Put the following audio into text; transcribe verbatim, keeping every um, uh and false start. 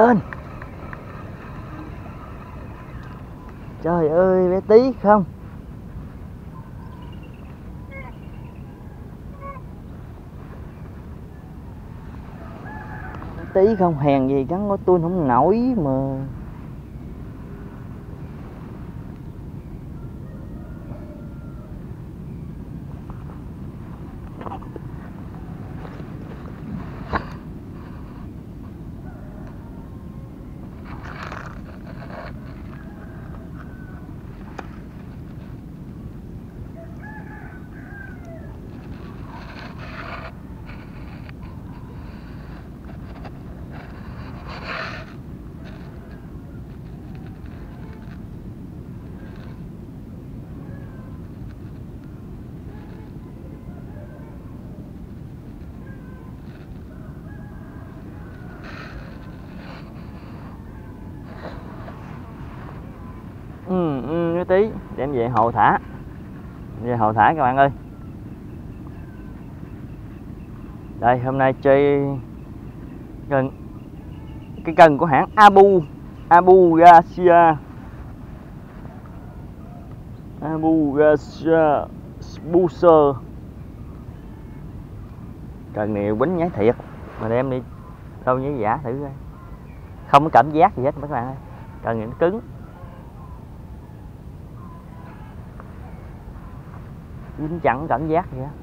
Lên. Trời ơi bé tí không. Bé tí không, hèn gì cắn có tôi không nổi mà. Ừ, ừ, cái tí đem về hồ thả, về hồ thả các bạn ơi. Đây hôm nay chơi gần cái cần của hãng Abu Abu Garcia Abu Garcia Booster. Cần này quýnh nhái thiệt mà đem đi đâu nhái giả thử coi, không có cảm giác gì hết các bạn ơi. Cần này nó cứng, dính chẳng cảm giác gì hết.